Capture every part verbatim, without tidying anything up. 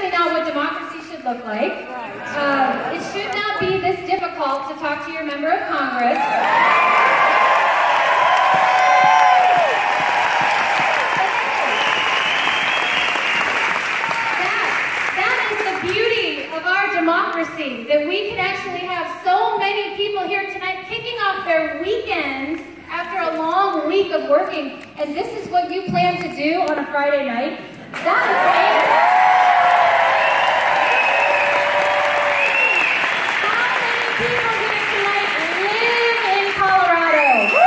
actually not what democracy should look like. Uh, it should not be this difficult to talk to your member of Congress. Democracy, that we can actually have so many people here tonight kicking off their weekend after a long week of working, and this is what you plan to do on a Friday night. That is amazing. How many people here tonight live in Colorado?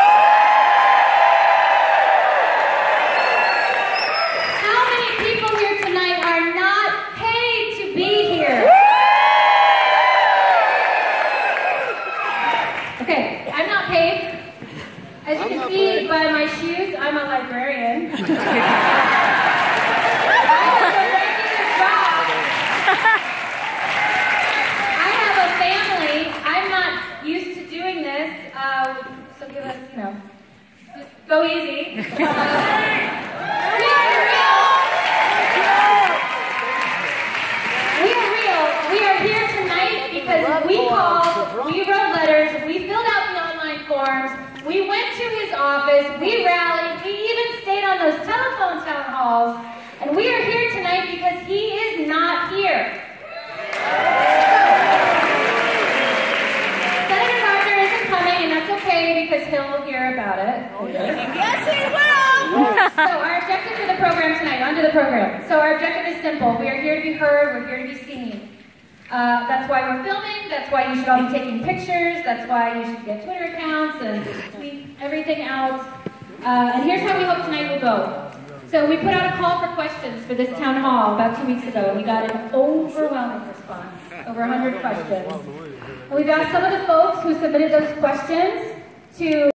How many people here tonight are not paid to be here? Okay, I'm not paid. As you can see by my shoes, I'm a librarian. I have a regular job. I have a family. I'm not used to doing this, uh, so give us, you know, just go easy. Uh, we are real. We are real. We are here tonight because we called, we wrote letters, we filled out the online forms, we went to his office, we rallied, we even stayed on those telephone town halls, and we are here tonight because he is not here. Senator Gardner isn't coming, and that's okay because he'll hear about it. Yes, he will! So our objective for the program tonight, onto the program. So our objective is simple. We are here to be heard, we're here to be seen. Uh, that's why we're filming, that's why you should all be taking pictures, that's why you should get Twitter accounts and tweet everything out. Uh, and here's how we hope tonight will go. So we put out a call for questions for this town hall about two weeks ago. We got an overwhelming response, over one hundred questions. And we've asked some of the folks who submitted those questions to